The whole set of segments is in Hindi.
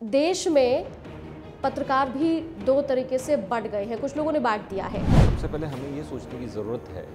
देश में पत्रकार भी दो तरीके से बंट गए हैं, कुछ लोगों ने बांट दिया है। सबसे पहले हमें ये सोचने की ज़रूरत है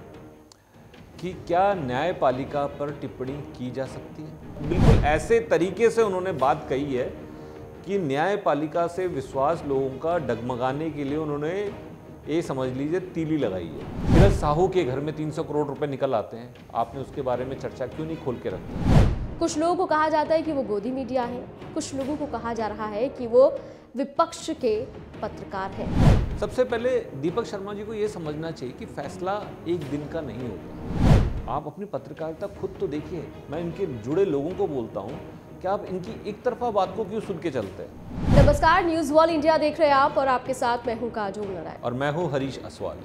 कि क्या न्यायपालिका पर टिप्पणी की जा सकती है। बिल्कुल ऐसे तरीके से उन्होंने बात कही है कि न्यायपालिका से विश्वास लोगों का डगमगाने के लिए उन्होंने ये समझ लीजिए तीली लगाई है। धीरज साहू के घर में 300 करोड़ रुपए निकल आते हैं, आपने उसके बारे में चर्चा क्यों नहीं खोल के रखी। कुछ लोगों को कहा जाता है कि वो गोदी मीडिया है, कुछ लोगों को कहा जा रहा है कि वो विपक्ष के पत्रकार हैं। सबसे पहले दीपक शर्मा जी को ये समझना चाहिए कि फैसला एक दिन का नहीं होता। आप अपनी पत्रकारिता खुद तो देखिए। मैं इनके जुड़े लोगों को बोलता हूँ कि आप इनकी एक तरफा बात को क्यों सुन के चलते हैं। नमस्कार, न्यूज़ वॉल इंडिया देख रहे हैं आप और आपके साथ मैं हूँ काजोल नारायण और मैं हूँ हरीश असवाल।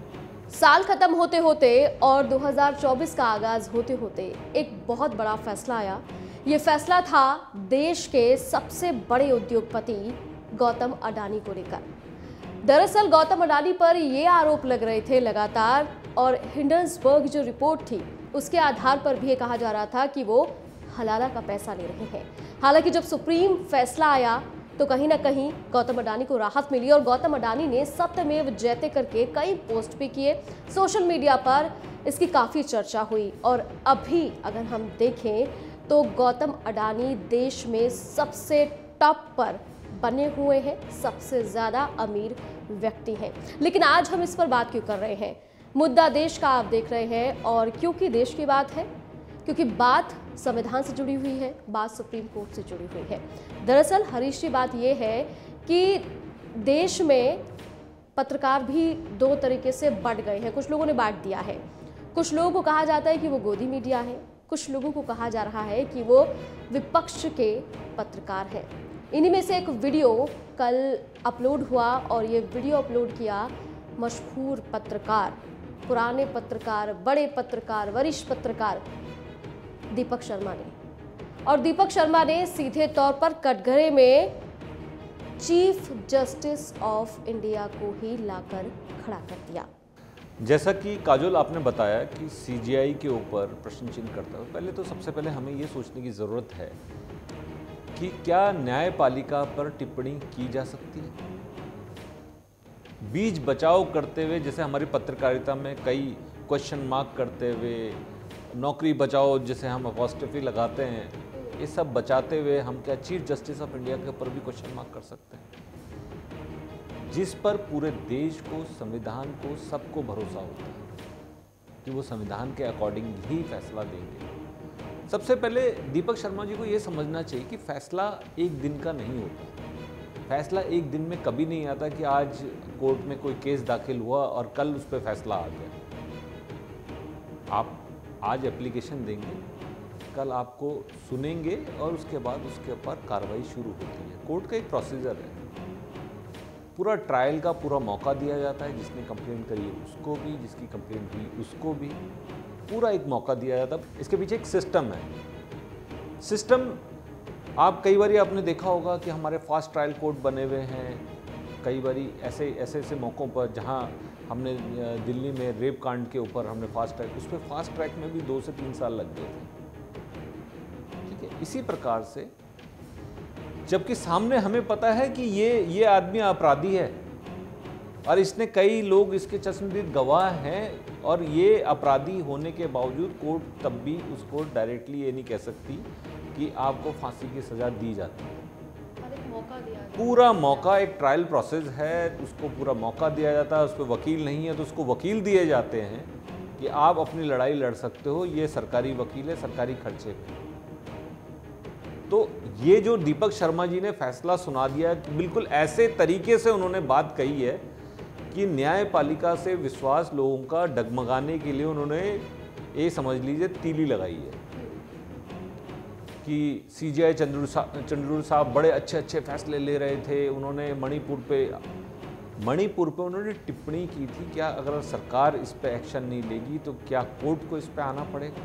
साल खत्म होते होते और 2024 का आगाज होते होते एक बहुत बड़ा फैसला आया। ये फैसला था देश के सबसे बड़े उद्योगपति गौतम अडानी को लेकर। दरअसल गौतम अडानी पर ये आरोप लग रहे थे लगातार, और हिंडनबर्ग जो रिपोर्ट थी उसके आधार पर भी ये कहा जा रहा था कि वो हलाला का पैसा ले रहे हैं। हालांकि जब सुप्रीम फैसला आया तो कहीं ना कहीं गौतम अडानी को राहत मिली और गौतम अडानी ने सत्यमेव जयते करके कई पोस्ट भी किए। सोशल मीडिया पर इसकी काफ़ी चर्चा हुई और अभी अगर हम देखें तो गौतम अडानी देश में सबसे टॉप पर बने हुए हैं, सबसे ज़्यादा अमीर व्यक्ति हैं। लेकिन आज हम इस पर बात क्यों कर रहे हैं? मुद्दा देश का आप देख रहे हैं, और क्योंकि देश की बात है, क्योंकि बात संविधान से जुड़ी हुई है, बात सुप्रीम कोर्ट से जुड़ी हुई है। दरअसल हरीश जी, बात यह है कि देश में पत्रकार भी दो तरीके से बंट गए हैं, कुछ लोगों ने बांट दिया है। कुछ लोगों को कहा जाता है कि वो गोदी मीडिया है, कुछ लोगों को कहा जा रहा है कि वो विपक्ष के पत्रकार हैं। इन्हीं में से एक वीडियो कल अपलोड हुआ और ये वीडियो अपलोड किया मशहूर पत्रकार, पुराने पत्रकार, बड़े पत्रकार, वरिष्ठ पत्रकार दीपक शर्मा ने। और दीपक शर्मा ने सीधे तौर पर कटघरे में चीफ जस्टिस ऑफ इंडिया को ही लाकर खड़ा कर दिया। जैसा कि काजोल आपने बताया कि सीजीआई के ऊपर प्रश्न चिन्ह करता है, पहले तो सबसे पहले हमें ये सोचने की ज़रूरत है कि क्या न्यायपालिका पर टिप्पणी की जा सकती है। बीच बचाव करते हुए, जैसे हमारी पत्रकारिता में कई क्वेश्चन मार्क करते हुए, नौकरी बचाओ जैसे हम अपॉस्ट्रोफी लगाते हैं, ये सब बचाते हुए हम क्या चीफ जस्टिस ऑफ इंडिया के ऊपर भी क्वेश्चन मार्क कर सकते हैं, जिस पर पूरे देश को, संविधान को, सबको भरोसा होता है कि वो संविधान के अकॉर्डिंग ही फैसला देंगे। सबसे पहले दीपक शर्मा जी को ये समझना चाहिए कि फैसला एक दिन का नहीं होता। फैसला एक दिन में कभी नहीं आता कि आज कोर्ट में कोई केस दाखिल हुआ और कल उस पर फैसला आ गया। आप आज एप्लीकेशन देंगे, कल आपको सुनेंगे और उसके बाद उसके ऊपर कार्रवाई शुरू होती है। कोर्ट का एक प्रोसीजर है, पूरा ट्रायल का पूरा मौका दिया जाता है। जिसने कंप्लेंट करी है उसको भी, जिसकी कंप्लेंट हुई उसको भी पूरा एक मौका दिया जाता है। इसके पीछे एक सिस्टम है। सिस्टम आप कई बार आपने देखा होगा कि हमारे फास्ट ट्रायल कोर्ट बने हुए हैं। कई बार ऐसे मौक़ों पर जहां हमने दिल्ली में रेप कांड के ऊपर हमने फास्ट ट्रैक, उस पर फास्ट ट्रैक में भी 2 से 3 साल लग गए थे। ठीक है, इसी प्रकार से जबकि सामने हमें पता है कि ये आदमी अपराधी है और इसने कई लोग इसके चश्मदीद गवाह हैं, और ये अपराधी होने के बावजूद कोर्ट तब भी उसको डायरेक्टली ये नहीं कह सकती कि आपको फांसी की सज़ा दी जाती है। पूरा मौका, एक ट्रायल प्रोसेस है, उसको पूरा मौका दिया जाता है। उस पर वकील नहीं है तो उसको वकील दिए जाते हैं कि आप अपनी लड़ाई लड़ सकते हो, ये सरकारी वकील है, सरकारी खर्चे पे। तो ये जो दीपक शर्मा जी ने फैसला सुना दिया, बिल्कुल ऐसे तरीके से उन्होंने बात कही है कि न्यायपालिका से विश्वास लोगों का डगमगाने के लिए उन्होंने ये समझ लीजिए तीली लगाई है कि सीजीआई चंद्रूर साहब बड़े अच्छे फैसले ले रहे थे। उन्होंने मणिपुर पे उन्होंने टिप्पणी की थी, क्या अगर सरकार इस पे एक्शन नहीं लेगी तो क्या कोर्ट को इस पे आना पड़ेगा।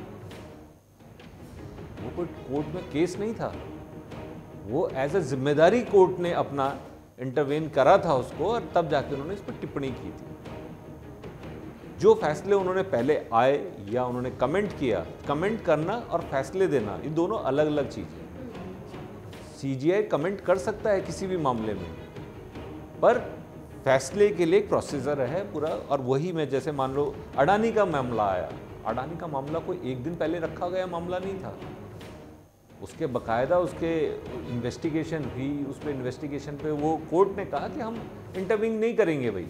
वो कोई कोर्ट में केस नहीं था, वो एज ए जिम्मेदारी कोर्ट ने अपना इंटरवेन करा था उसको, और तब जाके उन्होंने इस पर टिप्पणी की थी। जो फैसले उन्होंने पहले आए या उन्होंने कमेंट किया, कमेंट करना और फैसले देना ये दोनों अलग अलग चीज़ें हैं। सीजीआई कमेंट कर सकता है किसी भी मामले में, पर फैसले के लिए एक प्रोसीजर है पूरा। और वही मैं जैसे मान लो अडानी का मामला आया, अडानी का मामला कोई एक दिन पहले रखा गया मामला नहीं था, उसके बकायदा उसके इन्वेस्टिगेशन हुई, उस पर इन्वेस्टिगेशन पे वो कोर्ट ने कहा कि हम इंटरवीन नहीं करेंगे भाई।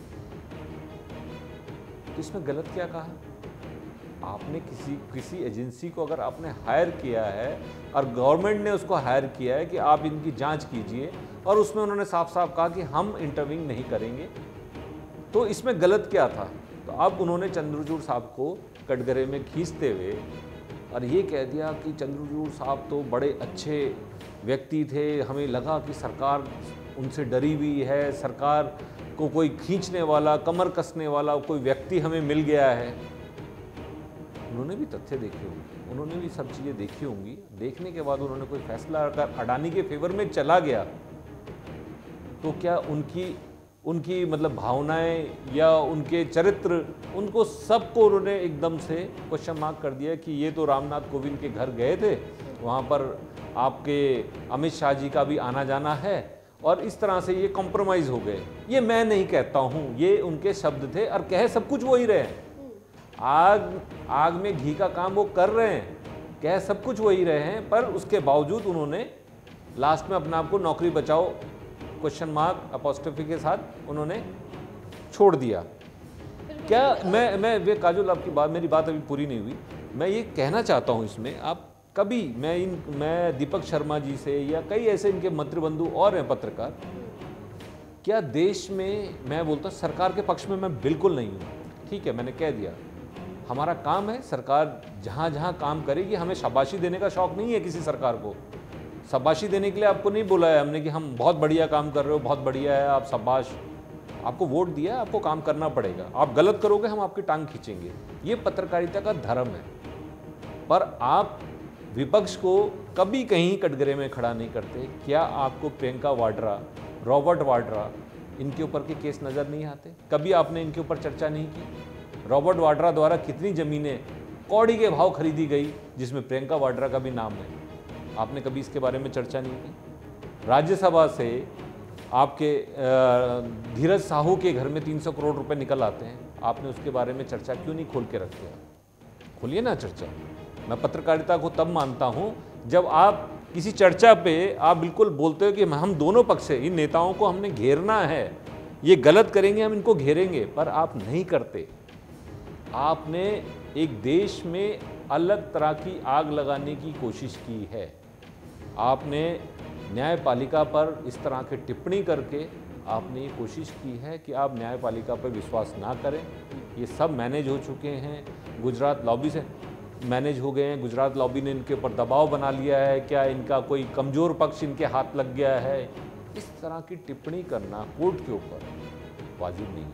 तो इसमें गलत क्या कहा? आपने किसी एजेंसी को अगर आपने हायर किया है और गवर्नमेंट ने उसको हायर किया है कि आप इनकी जांच कीजिए, और उसमें उन्होंने साफ साफ कहा कि हम इंटरवीन नहीं करेंगे, तो इसमें गलत क्या था? तो अब उन्होंने चंद्रचूड़ साहब को कटघरे में खींचते हुए और ये कह दिया कि चंद्रचूड़ साहब तो बड़े अच्छे व्यक्ति थे, हमें लगा कि सरकार उनसे डरी हुई है, सरकार को कोई खींचने वाला, कमर कसने वाला कोई व्यक्ति हमें मिल गया है। उन्होंने भी तथ्य देखे होंगे, उन्होंने भी सब चीज़ें देखी होंगी। देखने के बाद उन्होंने कोई फैसला अगर अडानी के फेवर में चला गया तो क्या उनकी मतलब भावनाएं या उनके चरित्र, उनको सबको उन्होंने एकदम से क्वेश्चन मार्क कर दिया कि ये तो रामनाथ कोविंद के घर गए थे, वहाँ पर आपके अमित शाह जी का भी आना जाना है, और इस तरह से ये कॉम्प्रोमाइज़ हो गए। ये मैं नहीं कहता हूँ, ये उनके शब्द थे, और कह सब कुछ वही रहे हैं। आग में घी का काम वो कर रहे हैं, कह सब कुछ वही रहे हैं, पर उसके बावजूद उन्होंने लास्ट में अपने आप को नौकरी बचाओ क्वेश्चन मार्क अपॉस्ट्रोफी के साथ उन्होंने छोड़ दिया। क्या मैं वे काजोल, आपकी बात, मेरी बात अभी पूरी नहीं हुई। मैं ये कहना चाहता हूँ इसमें, आप कभी मैं दीपक शर्मा जी से या कई ऐसे इनके मंत्रिबंधु और हैं पत्रकार, क्या देश में, मैं बोलता हूँ सरकार के पक्ष में मैं बिल्कुल नहीं हूँ, ठीक है, मैंने कह दिया, हमारा काम है, सरकार जहाँ जहाँ काम करेगी, हमें शाबाशी देने का शौक नहीं है किसी सरकार को। शाबाशी देने के लिए आपको नहीं बोला है हमने कि हम बहुत बढ़िया काम कर रहे हो, बहुत बढ़िया है, आप शाबाश, आपको वोट दिया है, आपको काम करना पड़ेगा, आप गलत करोगे हम आपकी टांग खींचेंगे। ये पत्रकारिता का धर्म है। पर आप विपक्ष को कभी कहीं कटघरे में खड़ा नहीं करते। क्या आपको प्रियंका वाड्रा, रॉबर्ट वाड्रा, इनके ऊपर के केस नज़र नहीं आते? कभी आपने इनके ऊपर चर्चा नहीं की? रॉबर्ट वाड्रा द्वारा कितनी ज़मीनें कौड़ी के भाव खरीदी गई, जिसमें प्रियंका वाड्रा का भी नाम है, आपने कभी इसके बारे में चर्चा नहीं की? राज्यसभा से आपके धीरज साहू के घर में 300 करोड़ रुपए निकल आते हैं, आपने उसके बारे में चर्चा क्यों नहीं खोल के रखते? खोलिए ना चर्चा। मैं पत्रकारिता को तब मानता हूं जब आप किसी चर्चा पे आप बिल्कुल बोलते हो कि हम दोनों पक्ष से, इन नेताओं को हमने घेरना है, ये गलत करेंगे हम इनको घेरेंगे, पर आप नहीं करते। आपने एक देश में अलग तरह की आग लगाने की कोशिश की है। आपने न्यायपालिका पर इस तरह की टिप्पणी करके आपने ये कोशिश की है कि आप न्यायपालिका पर विश्वास ना करें। ये सब मैनेज हो चुके हैं, गुजरात लॉबी से मैनेज हो गए हैं, गुजरात लॉबी ने इनके ऊपर दबाव बना लिया है। क्या इनका कोई कमज़ोर पक्ष इनके हाथ लग गया है? इस तरह की टिप्पणी करना कोर्ट के ऊपर वाजिब नहीं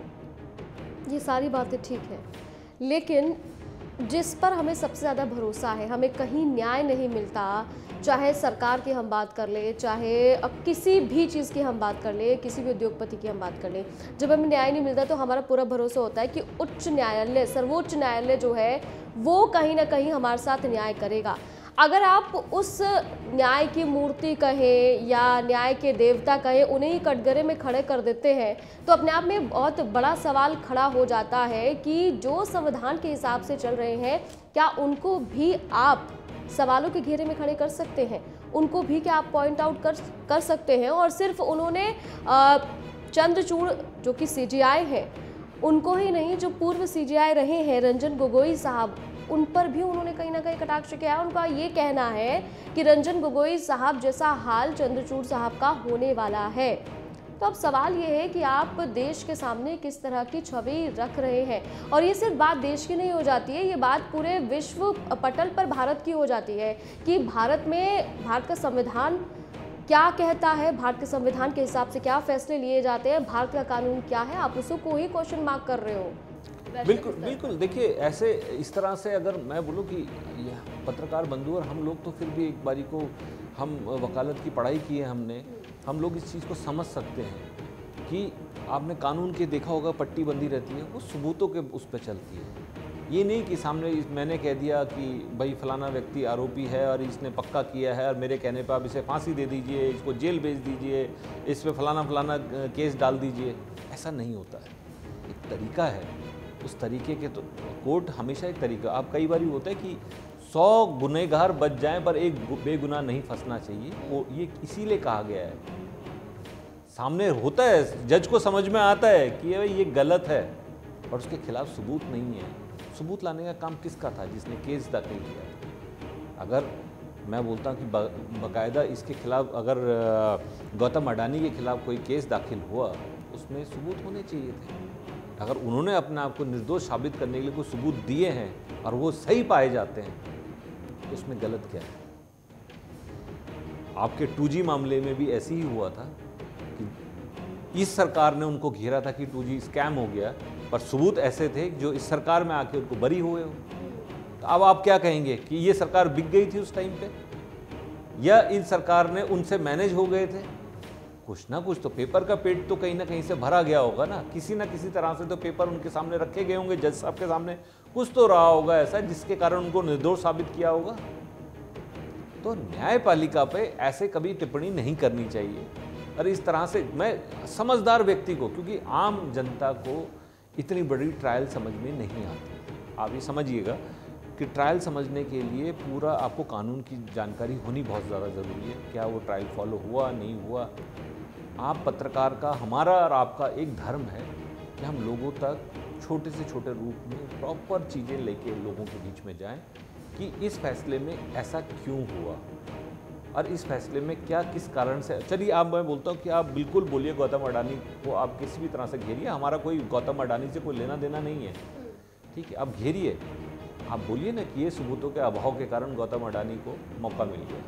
है। ये सारी बातें ठीक है, लेकिन जिस पर हमें सबसे ज़्यादा भरोसा है, हमें कहीं न्याय नहीं मिलता, चाहे सरकार की हम बात कर ले, चाहे अब किसी भी चीज़ की हम बात कर ले, किसी भी उद्योगपति की हम बात कर ले, जब हमें न्याय नहीं मिलता तो हमारा पूरा भरोसा होता है कि उच्च न्यायालय, सर्वोच्च न्यायालय जो है वो कहीं ना कहीं हमारे साथ न्याय करेगा। अगर आप उस न्याय की मूर्ति कहें या न्याय के देवता कहें, उन्हें ही कटघरे में खड़े कर देते हैं, तो अपने आप में बहुत बड़ा सवाल खड़ा हो जाता है कि जो संविधान के हिसाब से चल रहे हैं, क्या उनको भी आप सवालों के घेरे में खड़े कर सकते हैं? उनको भी क्या आप पॉइंट आउट कर सकते हैं? और सिर्फ उन्होंने चंद्रचूड़ जो कि सीजीआई है, उनको ही नहीं, जो पूर्व सीजीआई रहे हैं रंजन गोगोई साहब, उन पर भी उन्होंने कहीं ना कहीं कटाक्ष किया है। उनका ये कहना है कि रंजन गोगोई साहब जैसा हाल चंद्रचूड़ साहब का होने वाला है। तो अब सवाल ये है कि आप देश के सामने किस तरह की छवि रख रहे हैं। और ये सिर्फ बात देश की नहीं हो जाती है, ये बात पूरे विश्व पटल पर भारत की हो जाती है कि भारत में भारत का संविधान क्या कहता है, भारत के संविधान के हिसाब से क्या फैसले लिए जाते हैं, भारत का कानून क्या है, आप उसको ही क्वेश्चन मार्क कर रहे हो। बिल्कुल बिल्कुल। देखिए, ऐसे इस तरह से अगर मैं बोलूँ कि पत्रकार बंधु और हम लोग तो फिर भी एक बारी को हम वकालत की पढ़ाई की है हमने, हम लोग इस चीज़ को समझ सकते हैं कि आपने कानून के देखा होगा, पट्टी बंदी रहती है, वो सबूतों के उस पर चलती है। ये नहीं कि सामने मैंने कह दिया कि भाई फलाना व्यक्ति आरोपी है और इसने पक्का किया है और मेरे कहने पर आप इसे फांसी दे दीजिए, इसको जेल भेज दीजिए, इस पे फलाना फलाना केस डाल दीजिए। ऐसा नहीं होता है, एक तरीका है। उस तरीके के तो कोर्ट हमेशा एक तरीका, आप कई बार होता है कि 100 गुनहगार बच जाएं पर एक बेगुनाह नहीं फंसना चाहिए, वो ये इसीलिए कहा गया है। सामने होता है, जज को समझ में आता है कि भाई ये गलत है और उसके खिलाफ सबूत नहीं है। सबूत लाने का काम किसका था? जिसने केस दाखिल किया था। अगर मैं बोलता हूँ कि बाकायदा इसके खिलाफ अगर गौतम अडानी के खिलाफ कोई केस दाखिल हुआ, उसमें सबूत होने चाहिए थे। अगर उन्होंने अपने आप को निर्दोष साबित करने के लिए कोई सबूत दिए हैं और वो सही पाए जाते हैं, तो उसमें गलत क्या है? आपके 2G मामले में भी ऐसे ही हुआ था कि इस सरकार ने उनको घेरा था कि 2G स्कैम हो गया, पर सबूत ऐसे थे जो इस सरकार में आके उनको बरी हुए हो। तो अब आप क्या कहेंगे कि ये सरकार बिक गई थी उस टाइम पे, या इन सरकार ने उनसे मैनेज हो गए थे? कुछ ना कुछ तो पेपर का पेट तो कहीं ना कहीं से भरा गया होगा ना किसी तरह से तो पेपर उनके सामने रखे गए होंगे, जज साहब के सामने कुछ तो रहा होगा ऐसा जिसके कारण उनको निर्दोष साबित किया होगा। तो न्यायपालिका पे ऐसे कभी टिप्पणी नहीं करनी चाहिए। और इस तरह से मैं समझदार व्यक्ति को, क्योंकि आम जनता को इतनी बड़ी ट्रायल समझ में नहीं आती। आप ये समझिएगा कि ट्रायल समझने के लिए पूरा आपको कानून की जानकारी होनी बहुत ज़्यादा ज़रूरी है। क्या वो ट्रायल फॉलो हुआ नहीं हुआ? आप पत्रकार का, हमारा और आपका एक धर्म है कि हम लोगों तक छोटे से छोटे रूप में प्रॉपर चीज़ें लेके लोगों के बीच में जाएं कि इस फैसले में ऐसा क्यों हुआ और इस फैसले में क्या किस कारण से। चलिए आप, मैं बोलता हूँ कि आप बिल्कुल बोलिए गौतम अडानी को, आप किसी भी तरह से घेरिए, हमारा कोई गौतम अडानी से कोई लेना देना नहीं है, ठीक है? आप घेरिए, आप बोलिए ना कि ये सबूतों के अभाव के कारण गौतम अडानी को मौका मिल गया,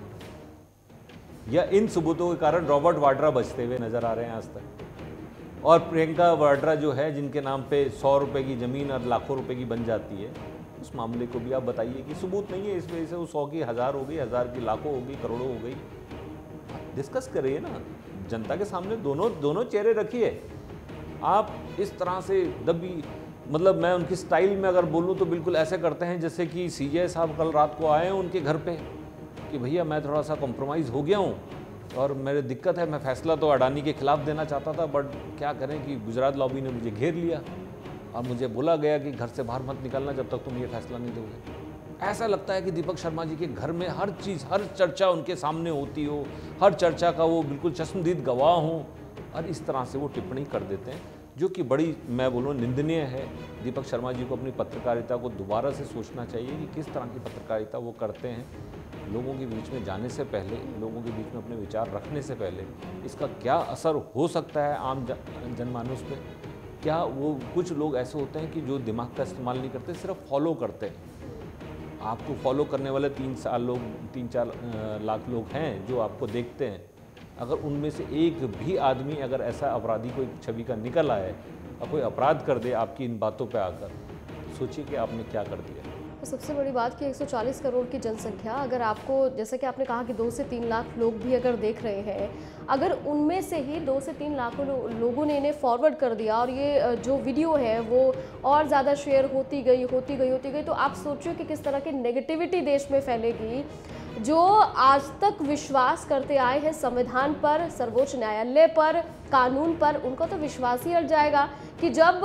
या इन सबूतों के कारण रॉबर्ट वाड्रा बचते हुए नजर आ रहे हैं आज तक, और प्रियंका वाड्रा जो है जिनके नाम पे 100 रुपये की ज़मीन और लाखों रुपए की बन जाती है, उस मामले को भी आप बताइए कि सबूत नहीं है, इस वजह से वो 100 की 1000 हो गई, 1000 की लाखों हो गई, करोड़ों हो गई। डिस्कस करिए ना, जनता के सामने दोनों चेहरे रखिए। आप इस तरह से दबी, मतलब मैं उनकी स्टाइल में अगर बोलूँ तो बिल्कुल ऐसे करते हैं जैसे कि CJ साहब कल रात को आए हैं उनके घर पे कि भैया मैं थोड़ा सा कॉम्प्रोमाइज़ हो गया हूँ और मेरे दिक्कत है, मैं फैसला तो अडानी के खिलाफ देना चाहता था, बट क्या करें कि गुजरात लॉबी ने मुझे घेर लिया और मुझे बोला गया कि घर से बाहर मत निकलना जब तक तुम ये फैसला नहीं दोगे। ऐसा लगता है कि दीपक शर्मा जी के घर में हर चीज़, हर चर्चा उनके सामने होती हो, हर चर्चा का वो बिल्कुल चश्मदीद गवाह हों, और इस तरह से वो टिप्पणी कर देते हैं जो कि बड़ी, मैं बोलूँ, निंदनीय है। दीपक शर्मा जी को अपनी पत्रकारिता को दोबारा से सोचना चाहिए कि किस तरह की पत्रकारिता वो करते हैं। लोगों के बीच में जाने से पहले, लोगों के बीच में अपने विचार रखने से पहले इसका क्या असर हो सकता है आम जनमानस पे, क्या वो, कुछ लोग ऐसे होते हैं कि जो दिमाग का इस्तेमाल नहीं करते, सिर्फ फॉलो करते हैं। आपको फॉलो करने वाले 3-4 लाख लोग हैं जो आपको देखते हैं। अगर उनमें से एक भी आदमी अगर ऐसा अपराधी कोई छवि का निकल आए और कोई अपराध कर दे आपकी इन बातों पे आकर, तो सोचिए कि आपने क्या कर दिया। तो सबसे बड़ी बात कि 140 करोड़ की जनसंख्या, अगर आपको, जैसे कि आपने कहा कि 2 से 3 लाख लोग भी अगर देख रहे हैं, अगर उनमें से ही 2 से 3 लाखों लोगों ने इन्हें फॉरवर्ड कर दिया और ये जो वीडियो है वो और ज़्यादा शेयर होती गई, तो आप सोचिए कि किस तरह की नेगेटिविटी देश में फैलेगी। जो आज तक विश्वास करते आए हैं संविधान पर, सर्वोच्च न्यायालय पर, कानून पर, उनका तो विश्वास ही हट जाएगा कि जब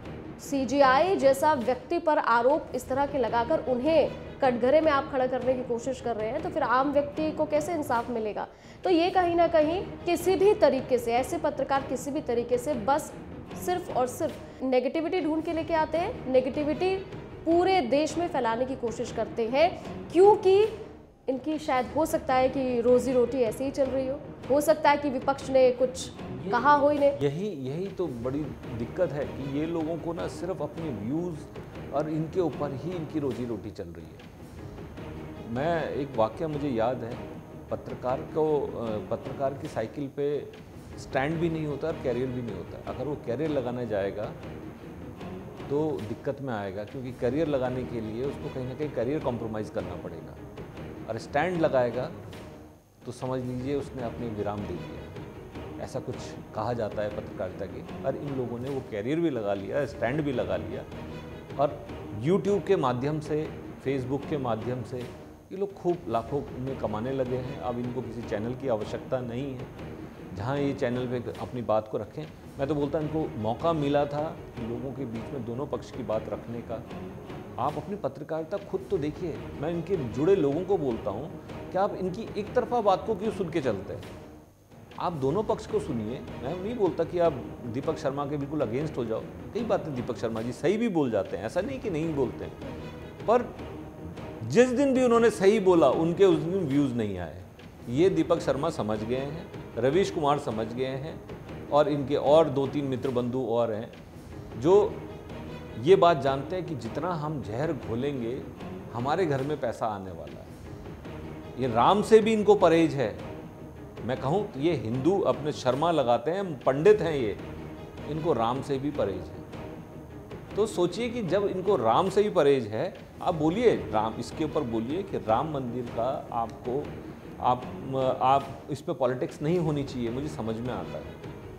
CGI जैसा व्यक्ति पर आरोप इस तरह के लगाकर उन्हें कटघरे में आप खड़ा करने की कोशिश कर रहे हैं, तो फिर आम व्यक्ति को कैसे इंसाफ मिलेगा? तो ये कहीं ना कहीं किसी भी तरीके से, ऐसे पत्रकार किसी भी तरीके से बस सिर्फ और सिर्फ नेगेटिविटी ढूंढ के लेके आते हैं, नेगेटिविटी पूरे देश में फैलाने की कोशिश करते हैं, क्योंकि इनकी शायद हो सकता है कि रोजी रोटी ऐसे ही चल रही हो सकता है कि विपक्ष ने कुछ कहा हो इन्हें। यही तो बड़ी दिक्कत है कि ये लोगों को ना सिर्फ अपने व्यूज़ और इनके ऊपर ही इनकी रोजी रोटी चल रही है। मैं, एक वाक़या मुझे याद है, पत्रकार की साइकिल पे स्टैंड भी नहीं होता और कैरियर भी नहीं होता। अगर वो कैरियर लगाने जाएगा तो दिक्कत में आएगा, क्योंकि कैरियर लगाने के लिए उसको कहीं ना कहीं कैरियर कॉम्प्रोमाइज़ करना पड़ेगा, और स्टैंड लगाएगा तो समझ लीजिए उसने अपने विराम दे दिया। ऐसा कुछ कहा जाता है पत्रकारिता के। और इन लोगों ने वो कैरियर भी लगा लिया, स्टैंड भी लगा लिया, और यूट्यूब के माध्यम से, फेसबुक के माध्यम से ये लोग खूब लाखों में कमाने लगे हैं। अब इनको किसी चैनल की आवश्यकता नहीं है जहाँ ये चैनल पे अपनी बात को रखें। मैं तो बोलता इनको मौका मिला था लोगों के बीच में दोनों पक्ष की बात रखने का। आप अपनी पत्रकारिता खुद तो देखिए। मैं इनके जुड़े लोगों को बोलता हूँ कि आप इनकी एक तरफा बात को क्यों सुन के चलते हैं। आप दोनों पक्ष को सुनिए। मैं नहीं बोलता कि आप दीपक शर्मा के बिल्कुल अगेंस्ट हो जाओ। कई बातें दीपक शर्मा जी सही भी बोल जाते हैं, ऐसा नहीं कि नहीं बोलते हैं, पर जिस दिन भी उन्होंने सही बोला उनके उस दिन व्यूज़ नहीं आए। ये दीपक शर्मा समझ गए हैं, रवीश कुमार समझ गए हैं, और इनके और 2-3 मित्र बंधु और हैं जो ये बात जानते हैं कि जितना हम जहर घोलेंगे हमारे घर में पैसा आने वाला है। ये राम से भी इनको परहेज है। मैं कहूँ तो ये हिंदू अपने शर्मा लगाते हैं, पंडित हैं ये, इनको राम से भी परहेज है। तो सोचिए कि जब इनको राम से ही परहेज है, आप बोलिए राम, इसके ऊपर बोलिए कि राम मंदिर का आपको आप इस पे पॉलिटिक्स नहीं होनी चाहिए, मुझे समझ में आता है,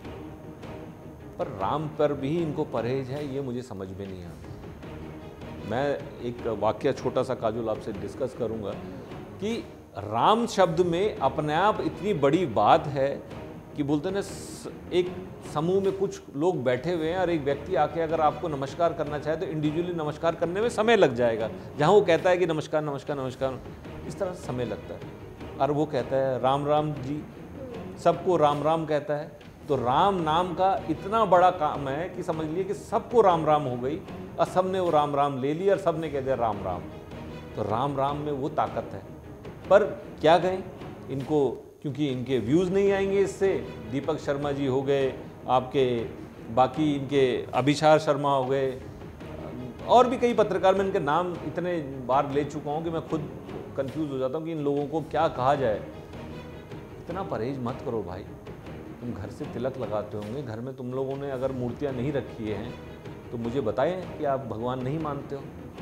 पर राम पर भी इनको परहेज है, ये मुझे समझ में नहीं आता। मैं एक वाक्य छोटा सा काजुल आपसे डिस्कस करूंगा कि राम शब्द में अपने आप इतनी बड़ी बात है कि बोलते हैं ना, एक समूह में कुछ लोग बैठे हुए हैं और एक व्यक्ति आके अगर आपको नमस्कार करना चाहे तो इंडिविजुअली नमस्कार करने में समय लग जाएगा। जहाँ वो कहता है कि नमस्कार नमस्कार नमस्कार, इस तरह से समय लगता है। और वो कहता है राम राम जी, सबको राम राम कहता है। तो राम नाम का इतना बड़ा काम है कि समझ लिए कि सबको राम राम हो गई और सब ने वो राम राम ले लिया और सब ने कह दिया राम राम। तो राम राम में वो ताकत है। पर क्या कहें इनको, क्योंकि इनके व्यूज़ नहीं आएंगे इससे। दीपक शर्मा जी हो गए आपके, बाकी इनके अभिषार शर्मा हो गए, और भी कई पत्रकार, मैं इनके नाम इतने बार ले चुका हूँ कि मैं खुद कंफ्यूज हो जाता हूँ कि इन लोगों को क्या कहा जाए। इतना परहेज मत करो भाई। तुम घर से तिलक लगाते होंगे, घर में तुम लोगों ने अगर मूर्तियाँ नहीं रखी हैं तो मुझे बताएं कि आप भगवान नहीं मानते हो।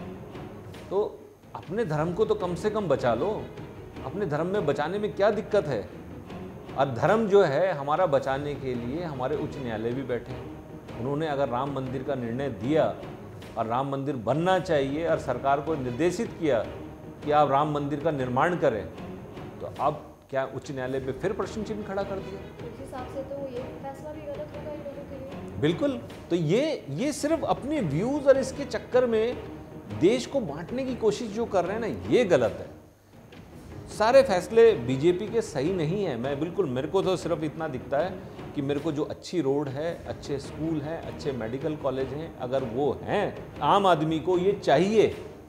तो अपने धर्म को तो कम से कम बचा लो। अपने धर्म में बचाने में क्या दिक्कत है। और धर्म जो है हमारा बचाने के लिए हमारे उच्च न्यायालय भी बैठे हैं। उन्होंने अगर राम मंदिर का निर्णय दिया और राम मंदिर बनना चाहिए और सरकार को निर्देशित किया कि आप राम मंदिर का निर्माण करें, तो अब क्या उच्च न्यायालय पे फिर प्रश्न चिन्ह खड़ा कर दिया। उस हिसाब से तो ये फैसला भी गलत होगा इन लोगों के लिए। बिल्कुल। तो ये सिर्फ अपने व्यूज और इसके चक्कर में देश को बांटने की कोशिश जो कर रहे हैं ना, ये गलत है। सारे फैसले बीजेपी के सही नहीं है। मैं बिल्कुल, मेरे को तो सिर्फ इतना दिखता है कि मेरे को जो अच्छी रोड है, अच्छे स्कूल हैं, अच्छे मेडिकल कॉलेज हैं, अगर वो हैं, आम आदमी को ये चाहिए।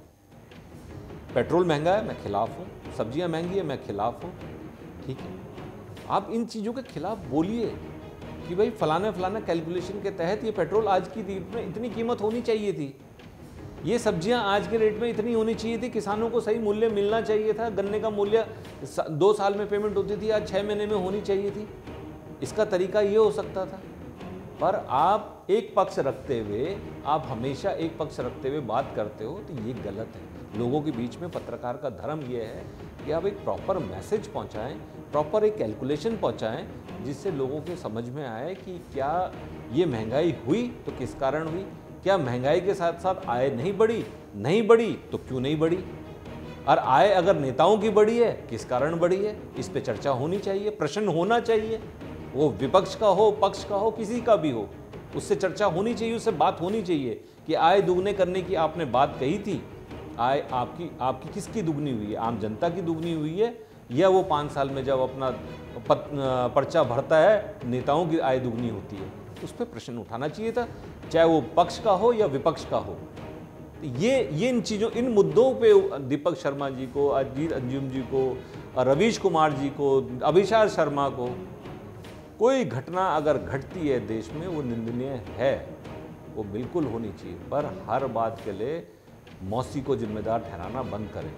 पेट्रोल महंगा है, मैं खिलाफ हूँ। सब्जियां महंगी है, मैं खिलाफ हूँ। ठीक है, आप इन चीज़ों के खिलाफ बोलिए कि भाई फलाना फलाना कैलकुलेशन के तहत ये पेट्रोल आज की डेट में इतनी कीमत होनी चाहिए थी, ये सब्जियां आज के रेट में इतनी होनी चाहिए थी, किसानों को सही मूल्य मिलना चाहिए था, गन्ने का मूल्य 2 साल में पेमेंट होती थी, आज 6 महीने में होनी चाहिए थी। इसका तरीका ये हो सकता था। पर आप एक पक्ष रखते हुए, आप हमेशा एक पक्ष रखते हुए बात करते हो, तो ये गलत है। लोगों के बीच में पत्रकार का धर्म ये है कि आप एक प्रॉपर मैसेज पहुंचाएं, प्रॉपर एक कैलकुलेशन पहुंचाएं, जिससे लोगों के समझ में आए कि क्या ये महंगाई हुई तो किस कारण हुई, क्या महंगाई के साथ साथ आय नहीं बढ़ी तो क्यों नहीं बढ़ी, और आय अगर नेताओं की बढ़ी है किस कारण बढ़ी है। इस पे चर्चा होनी चाहिए, प्रश्न होना चाहिए, वो विपक्ष का हो, पक्ष का हो, किसी का भी हो, उससे चर्चा होनी चाहिए, उससे बात होनी चाहिए कि आय दुगने करने की आपने बात कही थी, आय आपकी किसकी दुगनी हुई है, आम जनता की दुगनी हुई है, या वो 5 साल में जब अपना पर्चा भरता है नेताओं की आय दुगनी होती है। उस पर प्रश्न उठाना चाहिए था, चाहे वो पक्ष का हो या विपक्ष का हो। ये इन चीज़ों, इन मुद्दों पे दीपक शर्मा जी को, अजीत अंजुम जी को, रवीश कुमार जी को, अभिषार शर्मा को, कोई घटना अगर घटती है देश में वो निंदनीय है, वो बिल्कुल होनी चाहिए। पर हर बात के लिए मौसी को जिम्मेदार ठहराना बंद करें।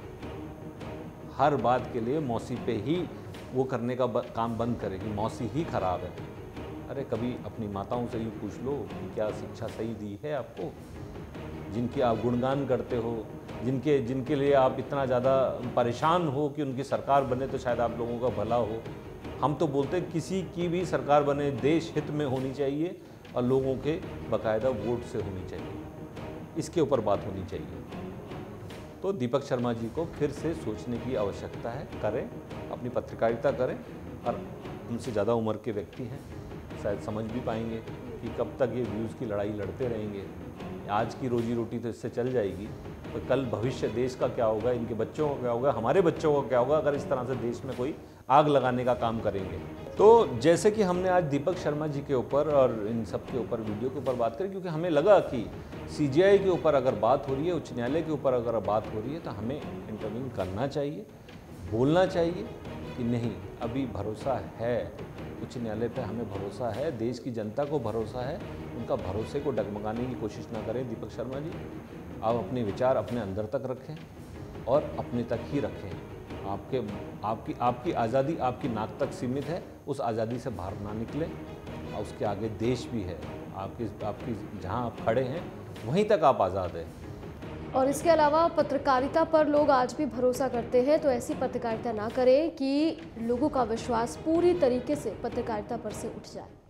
हर बात के लिए मौसी पे ही वो करने का काम बंद करें कि मौसी ही खराब है। अरे कभी अपनी माताओं से ही पूछ लो कि क्या शिक्षा सही दी है आपको, जिनकी आप गुणगान करते हो, जिनके लिए आप इतना ज़्यादा परेशान हो कि उनकी सरकार बने तो शायद आप लोगों का भला हो। हम तो बोलते हैं किसी की भी सरकार बने देश हित में होनी चाहिए और लोगों के बाकायदा वोट से होनी चाहिए। इसके ऊपर बात होनी चाहिए। तो दीपक शर्मा जी को फिर से सोचने की आवश्यकता है, करें, अपनी पत्रकारिता करें। और उनसे ज़्यादा उम्र के व्यक्ति हैं, शायद समझ भी पाएंगे कि कब तक ये व्यूज़ की लड़ाई लड़ते रहेंगे। आज की रोजी रोटी तो इससे चल जाएगी, तो कल भविष्य देश का क्या होगा, इनके बच्चों का क्या होगा, हमारे बच्चों का क्या होगा अगर इस तरह से देश में कोई आग लगाने का काम करेंगे। तो जैसे कि हमने आज दीपक शर्मा जी के ऊपर और इन सब के ऊपर वीडियो के ऊपर बात करी, क्योंकि हमें लगा कि सीजीआई के ऊपर अगर बात हो रही है, उच्च न्यायालय के ऊपर अगर बात हो रही है, तो हमें इंटरव्यू करना चाहिए, बोलना चाहिए कि नहीं, अभी भरोसा है, उच्च न्यायालय पे हमें भरोसा है, देश की जनता को भरोसा है। उनका भरोसे को डगमगाने की कोशिश ना करें दीपक शर्मा जी। आप अपने विचार अपने अंदर तक रखें और अपने तक ही रखें। आपकी आज़ादी आपकी नाक तक सीमित है, उस आज़ादी से बाहर ना निकलें। और उसके आगे देश भी है, आपकी जहाँ आप खड़े हैं वहीं तक आप आज़ाद हैं। और इसके अलावा पत्रकारिता पर लोग आज भी भरोसा करते हैं, तो ऐसी पत्रकारिता ना करें कि लोगों का विश्वास पूरी तरीके से पत्रकारिता पर से उठ जाए।